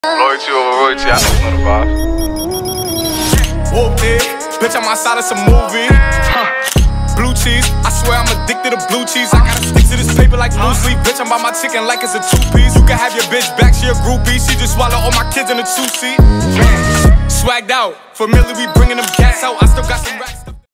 Loyalty over royalty, I know the vibes. Whooped it, bitch, I'm outside of some movie. Blue cheese, I swear I'm addicted to blue cheese. I gotta stick to this paper like blue sleep. Bitch, I'm by my chicken like it's a two-piece. You can have your bitch back, she a groupie. She just swallow all my kids in a two-seat. Swagged out, familiar, we bringing them cats out. I still got some racks.